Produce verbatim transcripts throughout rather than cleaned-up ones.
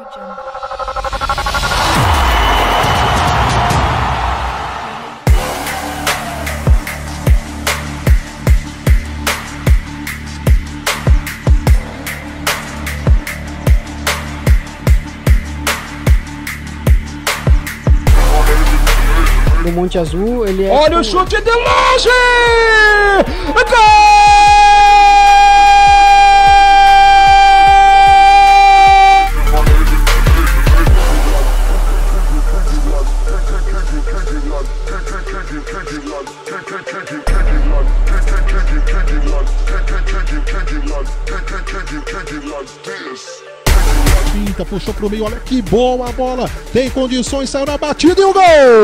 Do Monte Azul, ele é... Olha o chute de longe! Gol! Pinta, puxou pro meio, olha que boa a bola, tem condições, saiu na batida e o gol!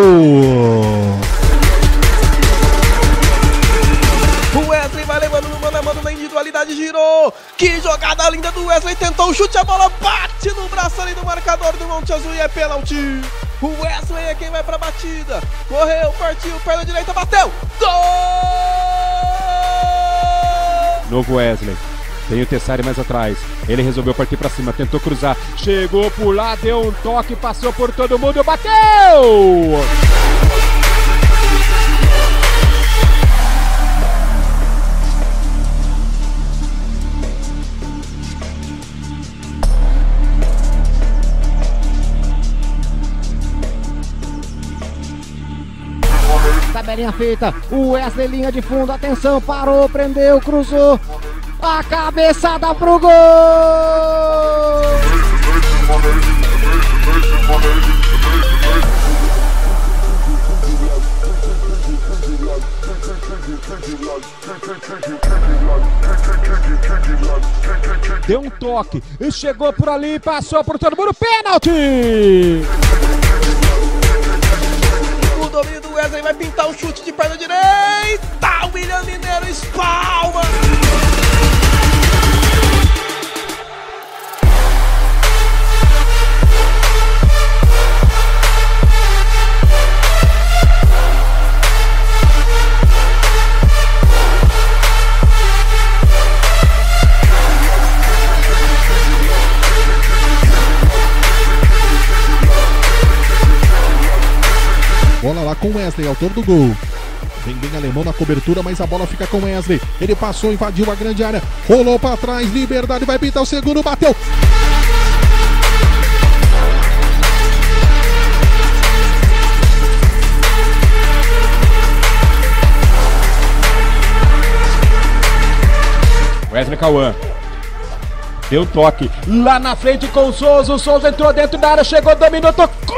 O Wesley vai levando no mano a mano na individualidade, girou, que jogada linda do Wesley, tentou o chute, a bola bate no braço ali do marcador do Monte Azul e é pênalti. O Wesley é quem vai pra batida, correu, partiu, perna direita, bateu, gol! Novo Wesley. Tem o Tessari mais atrás, ele resolveu partir pra cima, tentou cruzar, chegou por lá, deu um toque, passou por todo mundo, bateu! Tabelinha feita, o Wesley linha de fundo, atenção, parou, prendeu, cruzou. A cabeçada pro gol! Deu um toque e chegou por ali, passou por todo mundo, pênalti! O domínio do Wesley vai pintar o chute de perna direita, o William Mineiro espalma! Bola lá com o Wesley, autor do gol. Vem bem alemão na cobertura, mas a bola fica com o Wesley. Ele passou, invadiu a grande área, rolou para trás, Liberdade vai pintar o segundo, bateu. Wesley Cauã. Deu um toque lá na frente com o Souza, o Souza entrou dentro da área, chegou, dominou, tocou.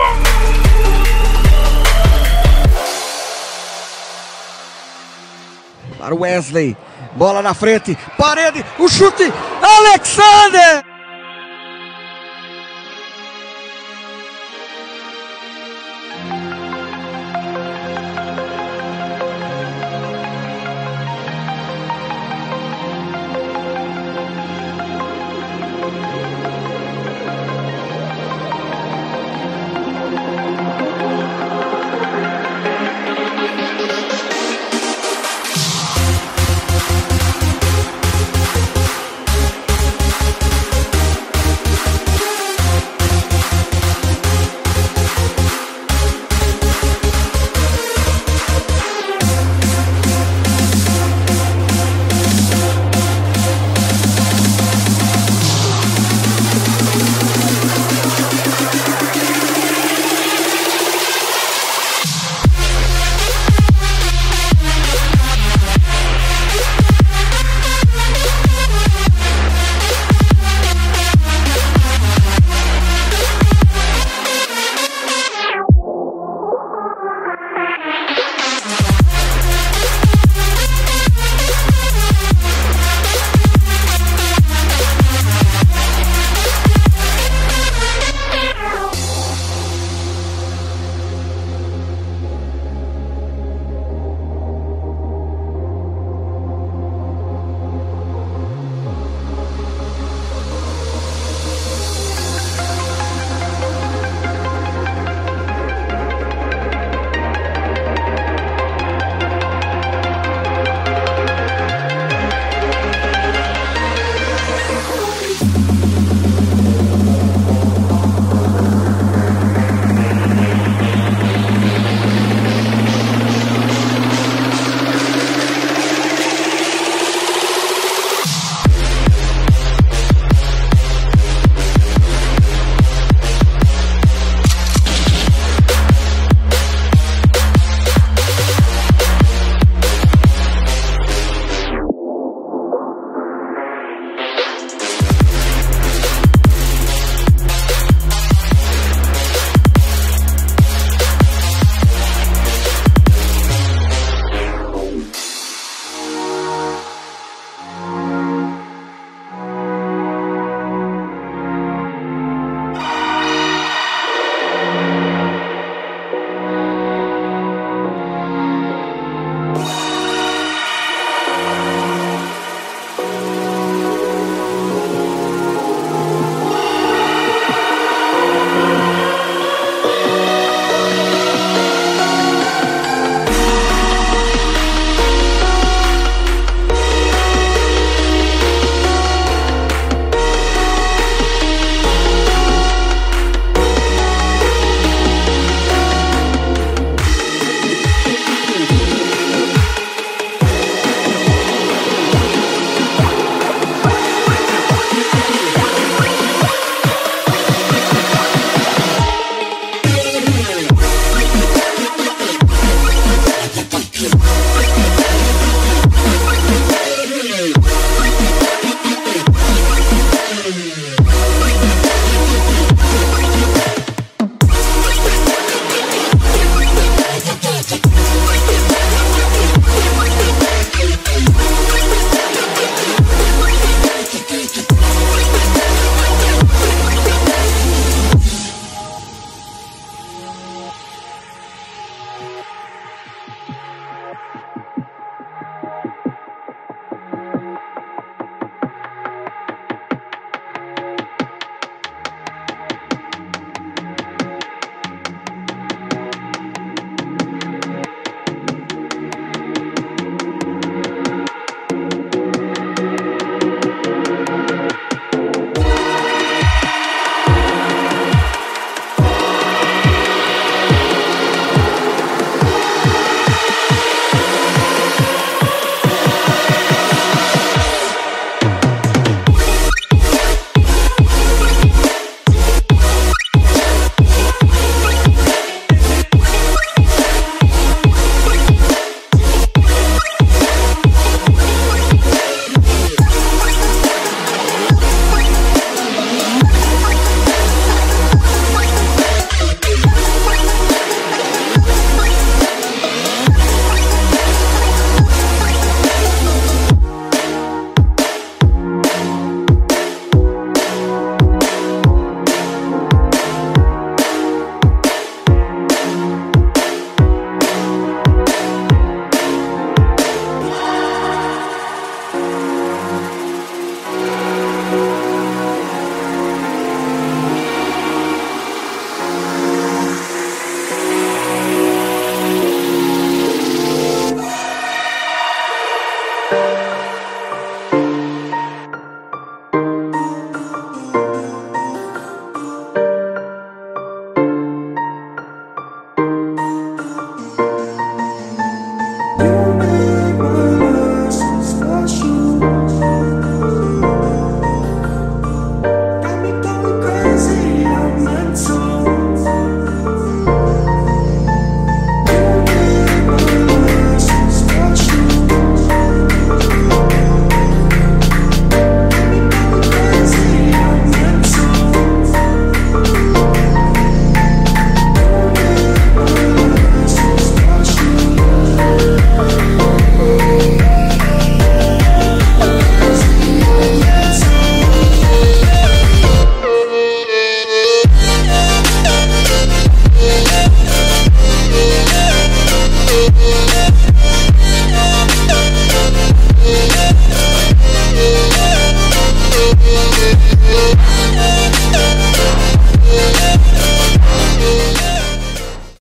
Para o Wesley, bola na frente, parede, o chute, Alexander!